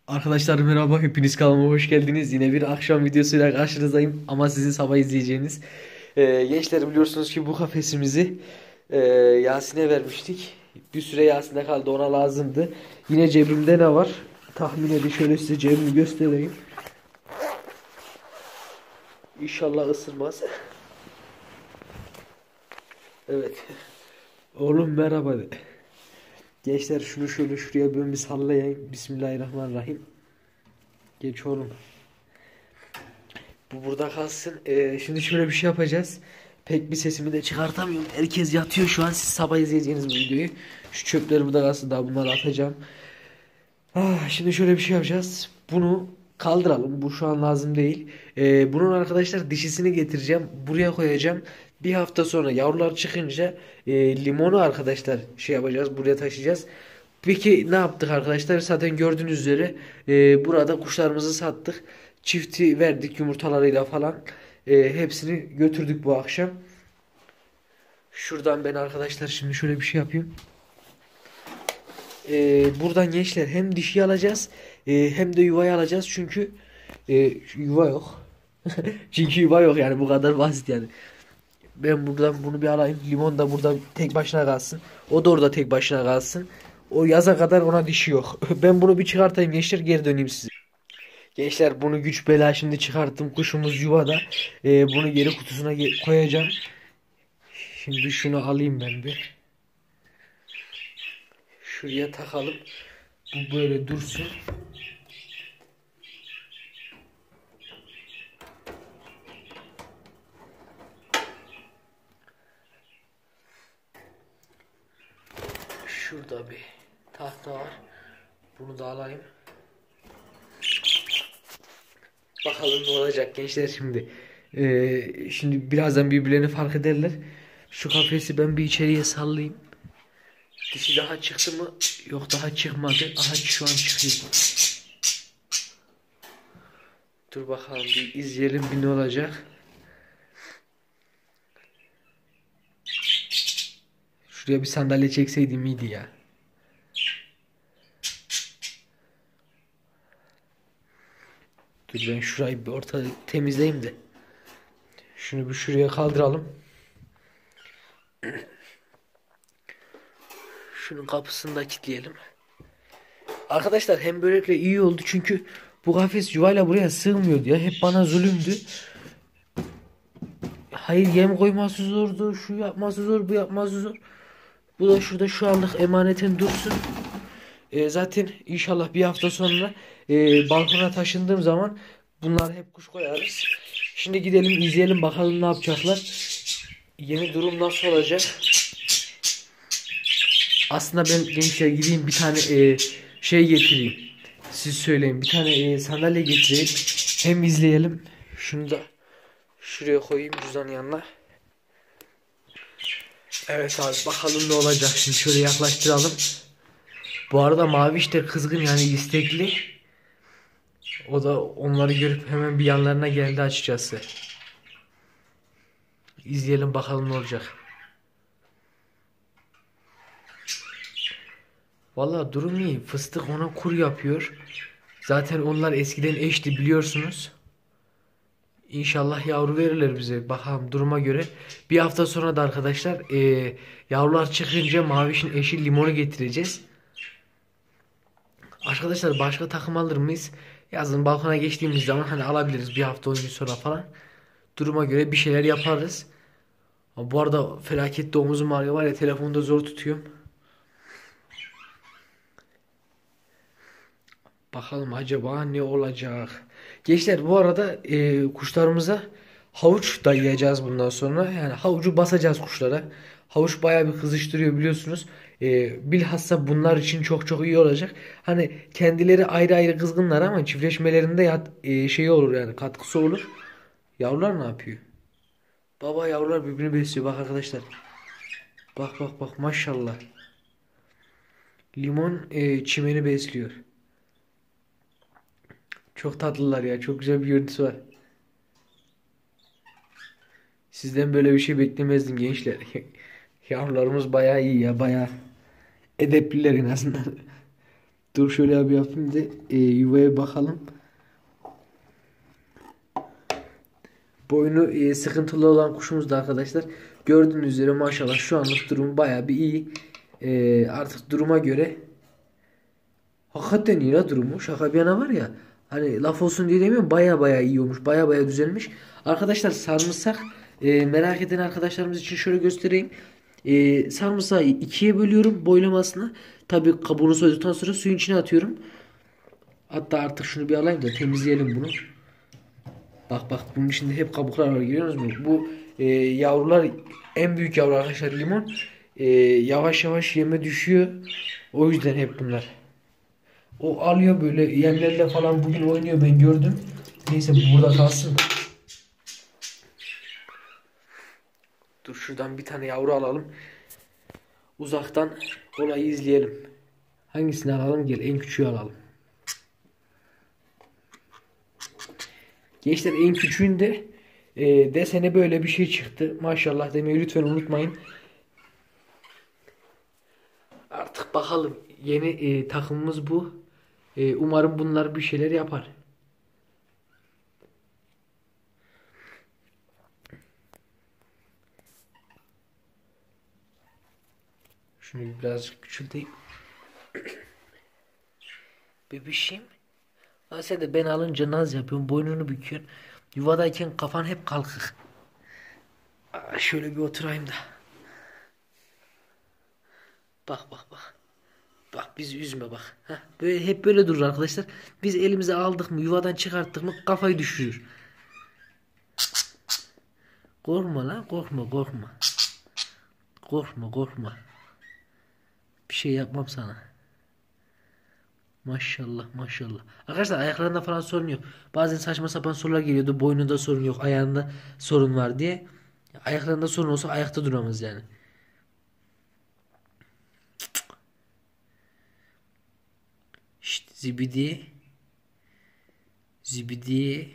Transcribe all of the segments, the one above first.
Arkadaşlar merhaba, hepiniz kanalıma hoş geldiniz. Yine bir akşam videosuyla karşınızdayım ama sizin sabah izleyeceğiniz. Gençler, biliyorsunuz ki bu kafesimizi Yasin'e vermiştik. Bir süre Yasin'de kaldı, ona lazımdı. Yine cebimde ne var? Tahmin edin, şöyle size cebimi göstereyim. İnşallah ısırmaz. Evet. Oğlum merhaba de. Gençler, şunu şöyle şuraya bir sallayayım. Bismillahirrahmanirrahim. Geç oğlum. Bu burada kalsın. Şimdi şöyle bir şey yapacağız. Pek bir sesimi de çıkartamıyorum. Herkes yatıyor şu an. Siz sabah izleyeceğiniz bu videoyu. Şu çöpleri burada kalsın. Daha bunları atacağım. Şimdi şöyle bir şey yapacağız. Bunu kaldıralım. Bu şu an lazım değil. Bunun arkadaşlar dişisini getireceğim. Buraya koyacağım. Bir hafta sonra yavrular çıkınca limonu arkadaşlar şey yapacağız. Buraya taşıyacağız. Peki ne yaptık arkadaşlar? Zaten gördüğünüz üzere burada kuşlarımızı sattık. Çifti verdik yumurtalarıyla falan. Hepsini götürdük bu akşam. Şuradan ben arkadaşlar şimdi şöyle bir şey yapayım. Buradan gençler hem dişi alacağız hem de yuvayı alacağız. Çünkü yuva yok. Çünkü yuva yok, yani bu kadar basit yani. Ben buradan bunu bir alayım. Limon da burada tek başına kalsın. O da orada tek başına kalsın. O yaza kadar ona dişi yok. Ben bunu bir çıkartayım gençler, geri döneyim size. Gençler, bunu güç bela şimdi çıkarttım. Kuşumuz yuvada. Bunu geri kutusuna koyacağım. Şimdi şunu alayım ben bir. Şuraya takalım. Bu böyle dursun. Şurada bir tahta var. Bunu da alayım. Bakalım ne olacak gençler şimdi. Şimdi birazdan birbirlerini fark ederler. Şu kafesi ben bir içeriye sallayayım. Dişi daha çıktı mı? Yok, daha çıkmadı. Aha, şu an çıkıyor. Dur bakalım, bir izleyelim bir ne olacak. Şuraya bir sandalye çekseydim iyiydi ya. Dur ben şurayı bir orta temizleyeyim de. Şunu bir şuraya kaldıralım. Şunun kapısını da kilitleyelim. Arkadaşlar hem böylelikle iyi oldu çünkü bu kafes yuvayla buraya sığmıyordu ya. Hep bana zulümdü. Hayır, yem koyması zordu. Şu yapması zor, bu yapması zor. Bu da şurada şu anlık emanetin dursun. Zaten inşallah bir hafta sonra balkona taşındığım zaman bunlar hep kuş koyarız. Şimdi gidelim izleyelim bakalım ne yapacaklar. Yeni durum nasıl olacak? Aslında ben gençler gideyim bir tane şey getireyim. Siz söyleyin, bir tane sandalye getireyim. Hem izleyelim. Şunu da şuraya koyayım cüzdanın yanına. Evet abi, bakalım ne olacak. Şimdi şöyle yaklaştıralım. Bu arada Maviş de kızgın, yani istekli. O da onları görüp hemen bir yanlarına geldi açıkçası. İzleyelim bakalım ne olacak. Vallahi durum iyi. Fıstık ona kur yapıyor. Zaten onlar eskiden eşti, biliyorsunuz. İnşallah yavru verirler bize. Bakalım duruma göre. Bir hafta sonra da arkadaşlar yavrular çıkınca Maviş'in eşi Limon'u getireceğiz. Arkadaşlar başka takım alır mıyız? Yazın balkona geçtiğimiz zaman hani alabiliriz, bir hafta 10 gün sonra falan. Duruma göre bir şeyler yaparız. Bu arada felaket de omuzum ağrıyor var ya, telefonda zor tutuyorum. Bakalım acaba ne olacak. Gençler, bu arada kuşlarımıza havuç dayayacağız bundan sonra. Yani havucu basacağız kuşlara. Havuç bayağı bir kızıştırıyor, biliyorsunuz. Bilhassa bunlar için çok çok iyi olacak. Hani kendileri ayrı ayrı kızgınlar ama çiftleşmelerinde şey olur, yani katkısı olur. Yavrular ne yapıyor? Baba, yavrular birbirini besliyor bak arkadaşlar. Bak bak bak, maşallah. Limon çimeni besliyor. Çok tatlılar ya. Çok güzel bir görüntüsü var. Sizden böyle bir şey beklemezdim gençler. Yavrularımız bayağı iyi ya. Bayağı edepliler en azından. Dur şöyle bir yapayım da yuvaya bakalım. Boynu sıkıntılı olan kuşumuz da arkadaşlar. Gördüğünüz üzere maşallah şu anlık durum bayağı bir iyi. Artık duruma göre hakikaten iyi la durumu. Şaka bir yana var ya. Hani laf olsun diye demiyorum. Baya iyi olmuş. Baya düzelmiş. Arkadaşlar sarımsak merak eden arkadaşlarımız için şöyle göstereyim. Sarımsağı ikiye bölüyorum boylamasını. Tabii kabuğunu soyduktan sonra suyun içine atıyorum. Hatta artık şunu bir alayım da temizleyelim bunu. Bak bunun içinde hep kabuklar var, görüyor musunuz? Bu yavrular, en büyük yavru arkadaşlar limon. Yavaş yavaş yeme düşüyor. O yüzden hep bunlar. O alıyor böyle yemlerle falan, bugün oynuyor, ben gördüm. Neyse bu burada kalsın. Dur şuradan bir tane yavru alalım. Uzaktan olayı izleyelim. Hangisini alalım? Gel en küçüğü alalım. Gençler en küçüğünde desene böyle bir şey çıktı. Maşallah demeyi lütfen unutmayın. Artık bakalım. Yeni takımımız bu. Umarım bunlar bir şeyler yapar. Şunu birazcık küçülteyim. Bebişim. Sen de ben alınca naz yapıyorsun. Boynunu büküyorsun. Yuvadayken kafan hep kalkık. Şöyle bir oturayım da. Bak. Bak bizi üzme bak. Heh, böyle hep böyle durur arkadaşlar. Biz elimize aldık mı, yuvadan çıkarttık mı kafayı düşürür. Korkma lan, korkma. Korkma. Bir şey yapmam sana. Maşallah. Arkadaşlar ayaklarında falan sorun yok. Bazen saçma sapan sorular geliyordu. Boynunda sorun yok, ayağında sorun var diye. Ayaklarında sorun olsa ayakta duramaz yani. Şşt, zibidi.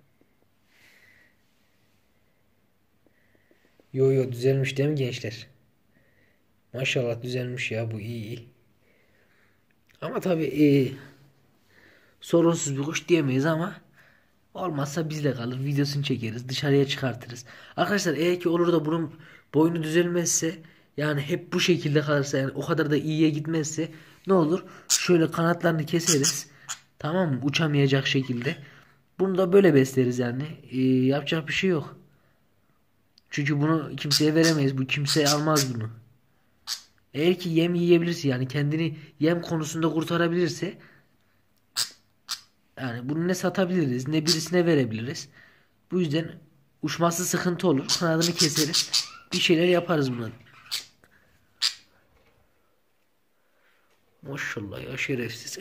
Yo düzelmiş değil mi gençler? Maşallah düzelmiş ya, bu iyi. Ama tabii sorunsuz bir kuş diyemeyiz ama olmazsa bizle kalır. Videosunu çekeriz. Dışarıya çıkartırız. Arkadaşlar eğer ki olur da bunun boynu düzelmezse, yani hep bu şekilde kalırsa, yani o kadar da iyiye gitmezse ne olur? Şöyle kanatlarını keseriz. Tamam mı? Uçamayacak şekilde. Bunu da böyle besleriz yani. Yapacak bir şey yok. Çünkü bunu kimseye veremeyiz. Bu kimseye almaz bunu. Eğer ki yem yiyebilirse, yani kendini yem konusunda kurtarabilirse, yani bunu ne satabiliriz ne birisine verebiliriz. Bu yüzden uçması sıkıntı olur. Kanadını keseriz. Bir şeyler yaparız bunları. Maşallah ya, şerefsiz.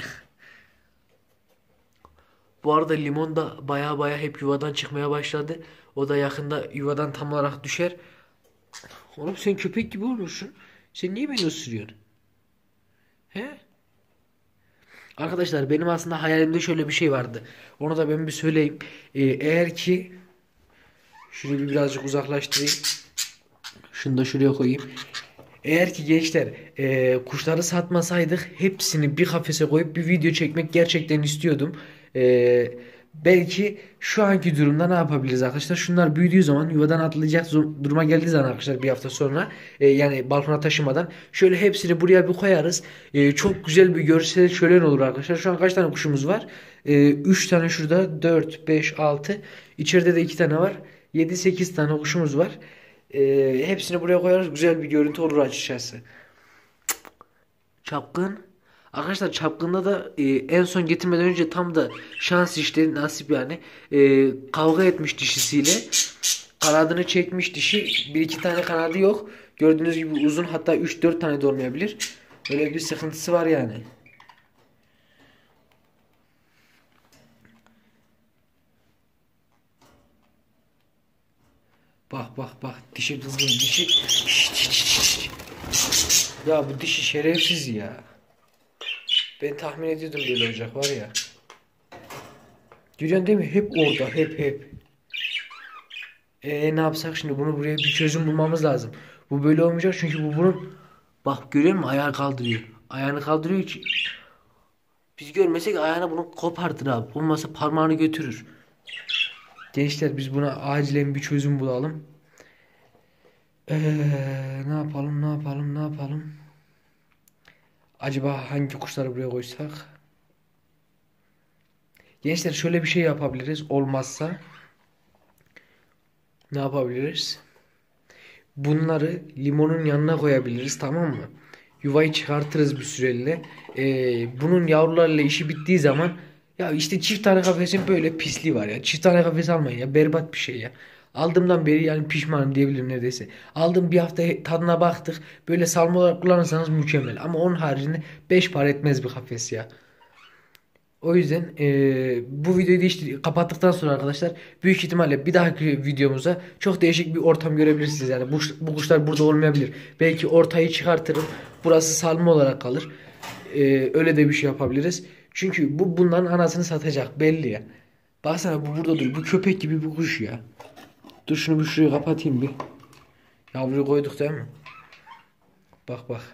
Bu arada limon da baya hep yuvadan çıkmaya başladı. O da yakında yuvadan tam olarak düşer. Oğlum sen köpek gibi olmuşsun. Sen niye beni ısırıyorsun? He? Arkadaşlar benim aslında hayalimde şöyle bir şey vardı. Onu da ben bir söyleyeyim. Eğer ki şunu birazcık uzaklaştırayım. Şunu da şuraya koyayım. Eğer ki gençler kuşları satmasaydık, hepsini bir kafese koyup bir video çekmek gerçekten istiyordum. Belki şu anki durumda ne yapabiliriz arkadaşlar? Şunlar büyüdüğü zaman, yuvadan atlayacak duruma geldiği zaman arkadaşlar, bir hafta sonra yani balkona taşımadan şöyle hepsini buraya bir koyarız. Çok güzel bir görsel şölen olur arkadaşlar. Şu an kaç tane kuşumuz var? 3 tane şurada, 4, 5, 6. İçeride de 2 tane var. 7-8 tane kuşumuz var. Hepsini buraya koyarız. Güzel bir görüntü olur açıkçası. Çapkın. Arkadaşlar çapkında da en son getirmeden önce tam da şans işte, nasip yani. Kavga etmiş dişisiyle. Kanadını çekmiş dişi. 1-2 tane kanadı yok. Gördüğünüz gibi uzun, hatta 3-4 tane de olmayabilir. Öyle bir sıkıntısı var yani. Bak. Dişi kızgın, dişi. Şşt. Ya bu dişi şerefsiz ya. Ben tahmin ediyordum böyle olacak var ya. Görüyorsun değil mi? Hep orada. Hep. Ne yapsak şimdi? Bunu buraya bir çözüm bulmamız lazım. Bu böyle olmayacak çünkü bu bunun... Bak görüyor musun? Ayağını kaldırıyor. Ayağını kaldırıyor ki... Biz görmesek ayağına bunu kopartır abi. Olmazsa parmağını götürür. Gençler biz buna acilen bir çözüm bulalım. Ne yapalım, ne yapalım, ne yapalım? Acaba hangi kuşları buraya koysak? Gençler şöyle bir şey yapabiliriz. Olmazsa ne yapabiliriz? Bunları limonun yanına koyabiliriz, tamam mı? Yuvayı çıkartırız bir süreliğine. Bunun yavrularıyla işi bittiği zaman ya işte çift tane kafesin böyle pisliği var ya. Çift tane kafes almayın ya. Berbat bir şey ya. Aldığımdan beri yani pişmanım diyebilirim neredeyse. Aldım bir hafta tadına baktık. Böyle salma olarak kullanırsanız mükemmel. Ama onun haricinde 5 para etmez bir kafes ya. O yüzden bu videoyu da işte kapattıktan sonra arkadaşlar büyük ihtimalle bir dahaki videomuza çok değişik bir ortam görebilirsiniz. Yani bu kuşlar burada olmayabilir. Belki ortayı çıkartırım. Burası salma olarak kalır. Öyle de bir şey yapabiliriz. Çünkü bunların anasını satacak belli ya. Baksana bu burada dur. Bu köpek gibi bir kuş ya. Dur şunu bir şuraya kapatayım bir. Yavruyu koyduk değil mi? Bak bak.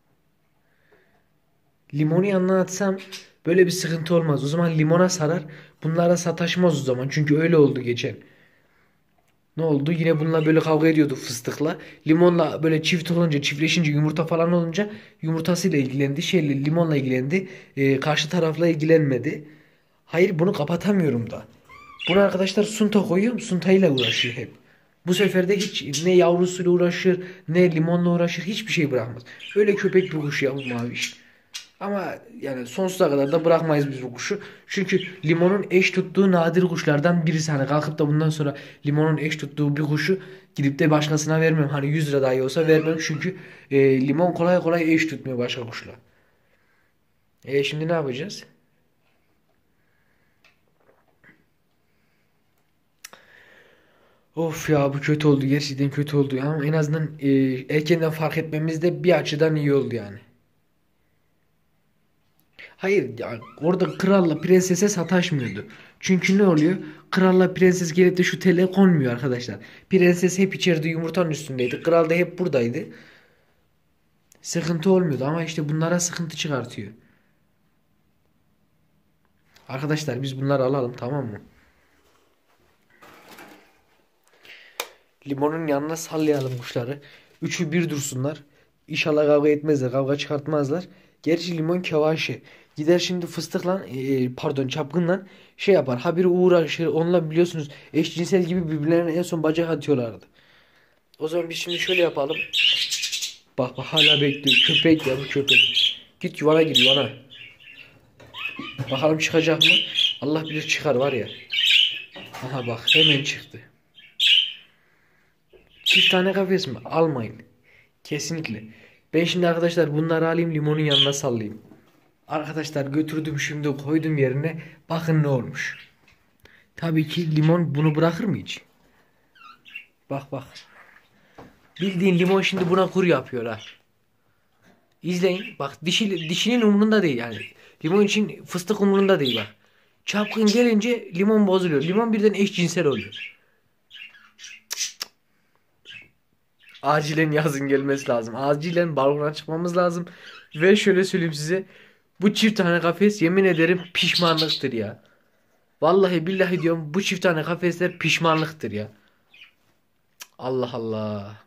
Limonu yanına atsam böyle bir sıkıntı olmaz. O zaman limona sarar. Bunlara sataşmaz o zaman. Çünkü öyle oldu geçen. Ne oldu? Yine bununla böyle kavga ediyordu fıstıkla. Limonla böyle çift olunca, çiftleşince yumurta falan olunca yumurtasıyla ilgilendi. Şeyle limonla ilgilendi. Karşı tarafla ilgilenmedi. Hayır bunu kapatamıyorum da. Bunu arkadaşlar sunta koyuyorum. Suntayla uğraşıyor hep. Bu sefer de hiç ne yavrusuyla uğraşır ne limonla uğraşır. Hiçbir şey bırakmaz. Öyle köpek bir kuş ya bu maviş. Ama yani sonsuza kadar da bırakmayız biz bu kuşu. Çünkü limonun eş tuttuğu nadir kuşlardan birisi. Hani kalkıp da bundan sonra limonun eş tuttuğu bir kuşu gidip de başkasına vermem. Hani 100 lira dahi olsa vermem. Çünkü limon kolay kolay eş tutmuyor başka kuşla. Şimdi ne yapacağız? Of ya bu kötü oldu. Gerçekten kötü oldu. Ama en azından erkenden fark etmemiz de bir açıdan iyi oldu yani. Hayır ya orada kralla prensese sataşmıyordu. Çünkü ne oluyor? Kralla prenses gelip de şu tele konmuyor arkadaşlar. Prenses hep içeride yumurtanın üstündeydi. Kral da hep buradaydı. Sıkıntı olmuyordu ama işte bunlara sıkıntı çıkartıyor. Arkadaşlar biz bunları alalım, tamam mı? Limonun yanına sallayalım kuşları. Üçü bir dursunlar. İnşallah kavga etmezler. Kavga çıkartmazlar. Gerçi limon kevaşi. Gider şimdi fıstıkla pardon çapkınla şey yapar. Ha biri uğraşır. Onunla biliyorsunuz eşcinsel gibi birbirlerine en son bacak atıyorlardı. O zaman biz şimdi şöyle yapalım. Bak bak hala bekliyor. Köpek ya bu köpek. Git yuvana gir yuvana. Bakalım çıkacak mı? Allah bilir çıkar var ya. Aha bak hemen çıktı. Çift tane kafes mi? Almayın. Kesinlikle. Ben şimdi arkadaşlar bunları alayım limonun yanına sallayayım. Arkadaşlar götürdüm şimdi koydum yerine. Bakın ne olmuş. Tabii ki limon bunu bırakır mı hiç? Bak bak. Bildiğin limon şimdi buna kur yapıyor ha. İzleyin. Bak dişinin umurunda değil yani. Limon için fıstık umurunda değil bak. Çapkın gelince limon bozuluyor. Limon birden eşcinsel oluyor. Acilen yazın gelmesi lazım. Acilen balkona çıkmamız lazım. Ve şöyle söyleyeyim size. Bu çift tane kafes yemin ederim pişmanlıktır ya. Vallahi billahi diyorum bu çift tane kafesler pişmanlıktır ya. Allah Allah.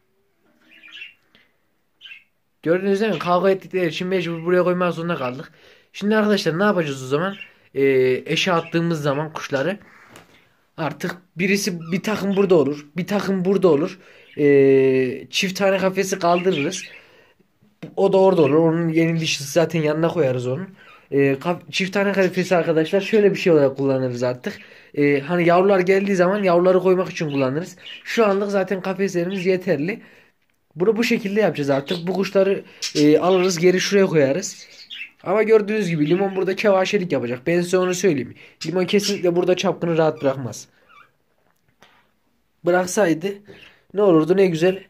Gördünüz değil mi? Kavga ettikleri için mecbur buraya koymak zorunda kaldık. Şimdi arkadaşlar ne yapacağız o zaman? Eşe attığımız zaman kuşları artık birisi bir takım burada olur. Bir takım burada olur. Çift tane kafesi kaldırırız. O da orada olur. Onun yeni dişisi zaten yanına koyarız onun. Çift tane kafesi arkadaşlar şöyle bir şey olarak kullanırız artık. Hani yavrular geldiği zaman yavruları koymak için kullanırız. Şu anlık zaten kafeslerimiz yeterli. Bunu bu şekilde yapacağız artık. Bu kuşları alırız geri şuraya koyarız. Ama gördüğünüz gibi limon burada kevaşelik yapacak. Ben size onu söyleyeyim. Limon kesinlikle burada çapkını rahat bırakmaz. Bıraksaydı ne olurdu ne güzel.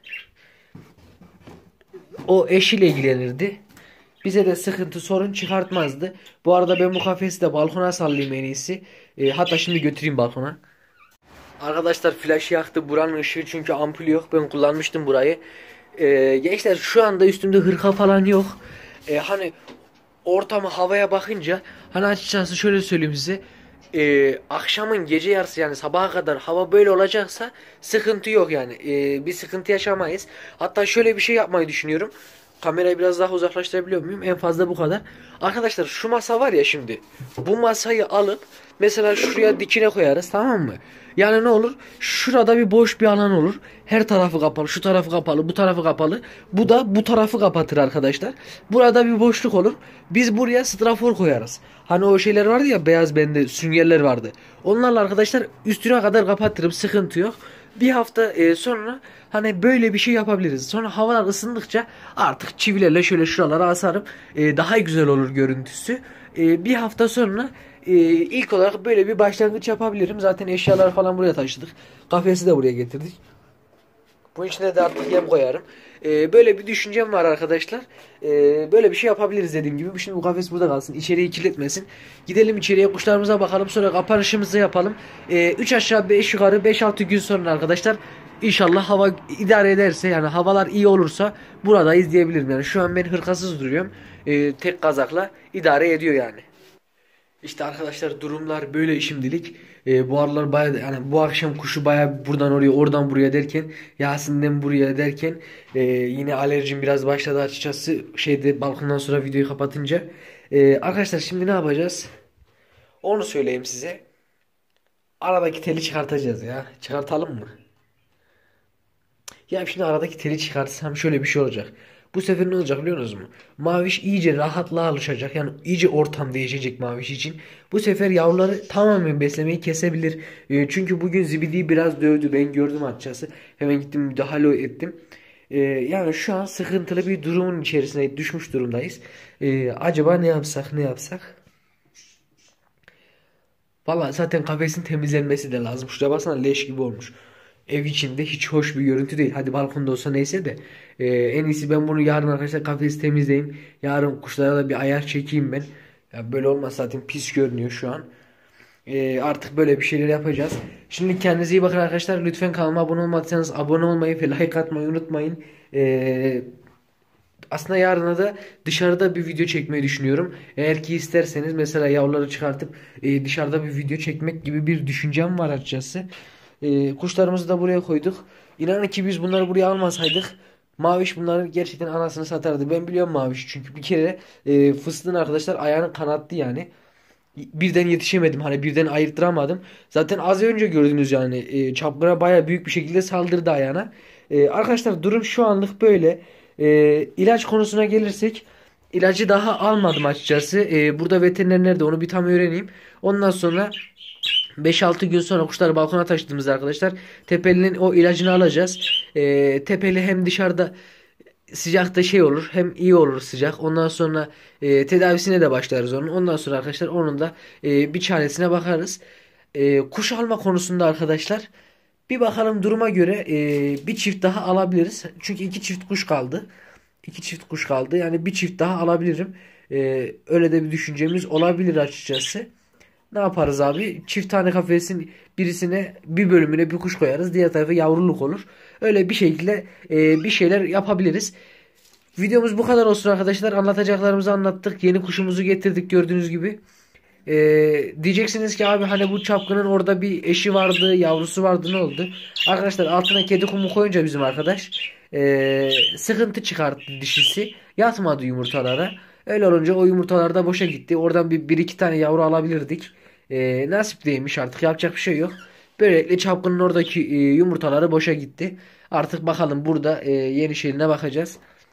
O eşiyle ilgilenirdi. Bize de sıkıntı sorun çıkartmazdı. Bu arada ben bu kafesi de balkona sallayayım en iyisi. Hatta şimdi götüreyim balkona. Arkadaşlar flaşı yaktı buranın ışığı çünkü ampul yok. Ben kullanmıştım burayı. Gençler şu anda üstümde hırka falan yok. Hani ortamı havaya bakınca hani açıkçası şöyle söyleyeyim size. Akşamın gece yarısı yani sabaha kadar hava böyle olacaksa sıkıntı yok yani. Bir sıkıntı yaşamayız. Hatta şöyle bir şey yapmayı düşünüyorum. Kamerayı biraz daha uzaklaştırabiliyor muyum? En fazla bu kadar. Arkadaşlar şu masa var ya şimdi. Bu masayı alıp mesela şuraya dikine koyarız, tamam mı? Yani ne olur? Şurada bir boş bir alan olur. Her tarafı kapalı, şu tarafı kapalı, bu tarafı kapalı. Bu da bu tarafı kapatır arkadaşlar. Burada bir boşluk olur. Biz buraya strafor koyarız. Hani o şeyler vardı ya, beyaz bende süngerler vardı. Onlarla arkadaşlar üstüne kadar kapatırım, sıkıntı yok. Bir hafta sonra hani böyle bir şey yapabiliriz. Sonra havalar ısındıkça artık çivilerle şöyle şuralara asarım. Daha güzel olur görüntüsü. Bir hafta sonra ilk olarak böyle bir başlangıç yapabilirim. Zaten eşyalar falan buraya taşıdık. Kafesi de buraya getirdik. Bunun içine de artık yem koyarım. Böyle bir düşüncem var arkadaşlar. Böyle bir şey yapabiliriz dediğim gibi. Şimdi bu kafes burada kalsın. İçeriği kirletmesin. Gidelim içeriye, kuşlarımıza bakalım. Sonra kapanışımızı yapalım. 3 aşağı 5 yukarı 5-6 gün sonra arkadaşlar İnşallah hava idare ederse, yani havalar iyi olursa burada izleyebilirim. Yani şu an ben hırkasız duruyorum. Tek kazakla idare ediyor yani. İşte arkadaşlar durumlar böyle şimdilik. Bu aralar bayağı yani bu akşam kuşu bayağı buradan oraya oradan buraya derken, Yasin'den buraya derken yine alerjim biraz başladı açıkçası. Şeyde balkondan sonra videoyu kapatınca. Arkadaşlar şimdi ne yapacağız? Onu söyleyeyim size. Aradaki teli çıkartacağız ya. Çıkartalım mı? Ya şimdi aradaki teli çıkartsam şöyle bir şey olacak. Bu sefer ne olacak biliyor musunuz mu? Maviş iyice rahatlığa alışacak. Yani iyice ortam değişecek Maviş için. Bu sefer yavruları tamamen beslemeyi kesebilir. Çünkü bugün Zibidi'yi biraz dövdü. Ben gördüm açıkçası. Hemen gittim müdahale ettim. Yani şu an sıkıntılı bir durumun içerisine düşmüş durumdayız. Acaba ne yapsak ne yapsak? Valla zaten kafesin temizlenmesi de lazım. Şuraya baksana, leş gibi olmuş. Ev içinde hiç hoş bir görüntü değil. Hadi balkonda olsa neyse de. En iyisi ben bunu yarın arkadaşlar kafesi temizleyeyim. Yarın kuşlara da bir ayar çekeyim ben. Ya böyle olmaz, zaten pis görünüyor şu an. Artık böyle bir şeyler yapacağız. Şimdi kendinize iyi bakın arkadaşlar. Lütfen kanalıma abone olmadıysanız abone olmayı ve like atmayı unutmayın. Aslında yarına da dışarıda bir video çekmeyi düşünüyorum. Eğer ki isterseniz mesela yavruları çıkartıp dışarıda bir video çekmek gibi bir düşüncem var açıkçası. Kuşlarımızı da buraya koyduk. İnanın ki biz bunları buraya almasaydık Maviş bunların gerçekten anasını satardı. Ben biliyorum Maviş çünkü bir kere fıstığın arkadaşlar ayağını kanattı yani. Birden yetişemedim, hani birden ayırttıramadım. Zaten az önce gördünüz yani çapkına baya büyük bir şekilde saldırdı ayağına. Arkadaşlar durum şu anlık böyle. İlaç konusuna gelirsek ilacı daha almadım açıkçası. Burada veteriner nerede onu bir tam öğreneyim. Ondan sonra 5-6 gün sonra kuşları balkona taşıdığımızda arkadaşlar Tepeli'nin o ilacını alacağız. Tepeli hem dışarıda sıcakta şey olur, hem iyi olur sıcak. Ondan sonra tedavisine de başlarız onun. Ondan sonra arkadaşlar onun da bir çaresine bakarız. Kuş alma konusunda arkadaşlar bir bakalım duruma göre bir çift daha alabiliriz. Çünkü iki çift kuş kaldı. İki çift kuş kaldı. Yani bir çift daha alabilirim. Öyle de bir düşüncemiz olabilir açıkçası. Ne yaparız abi? Çift tane kafesin birisine, bir bölümüne bir kuş koyarız. Diğer tarafa yavruluk olur. Öyle bir şekilde bir şeyler yapabiliriz. Videomuz bu kadar olsun arkadaşlar. Anlatacaklarımızı anlattık. Yeni kuşumuzu getirdik gördüğünüz gibi. Diyeceksiniz ki abi hani bu çapkının orada bir eşi vardı, yavrusu vardı, ne oldu? Arkadaşlar altına kedi kumu koyunca bizim arkadaş sıkıntı çıkarttı dişisi. Yatmadı yumurtalara. Öyle olunca o yumurtalar da boşa gitti. Oradan bir iki tane yavru alabilirdik. Nasip değilmiş, artık yapacak bir şey yok. Böylelikle çapkının oradaki yumurtaları boşa gitti. Artık bakalım burada yeni şeyine bakacağız.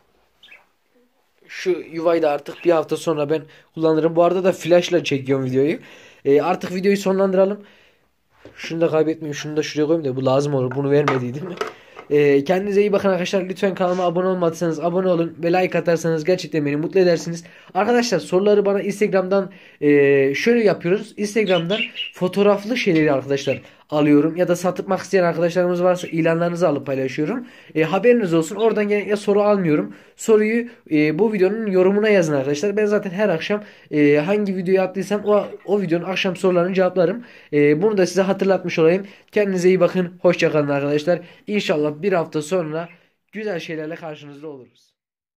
Şu yuvayı da artık bir hafta sonra ben kullanırım. Bu arada da flashla çekiyorum videoyu. Artık videoyu sonlandıralım. Şunu da kaybetmeyeyim. Şunu da şuraya koyayım da bu lazım olur. Bunu vermediydim. Kendinize iyi bakın arkadaşlar. Lütfen kanalıma abone olmadıysanız abone olun ve like atarsanız gerçekten beni mutlu edersiniz. Arkadaşlar soruları bana Instagram'dan şöyle yapıyoruz. Instagram'dan fotoğraflı şeyleri arkadaşlar alıyorum. Ya da satmak isteyen arkadaşlarımız varsa ilanlarınızı alıp paylaşıyorum. Haberiniz olsun. Oradan genellikle soru almıyorum. Soruyu bu videonun yorumuna yazın arkadaşlar. Ben zaten her akşam hangi videoyu attıysam o videonun akşam sorularını cevaplarım. Bunu da size hatırlatmış olayım. Kendinize iyi bakın. Hoşça kalın arkadaşlar. İnşallah bir hafta sonra güzel şeylerle karşınızda oluruz.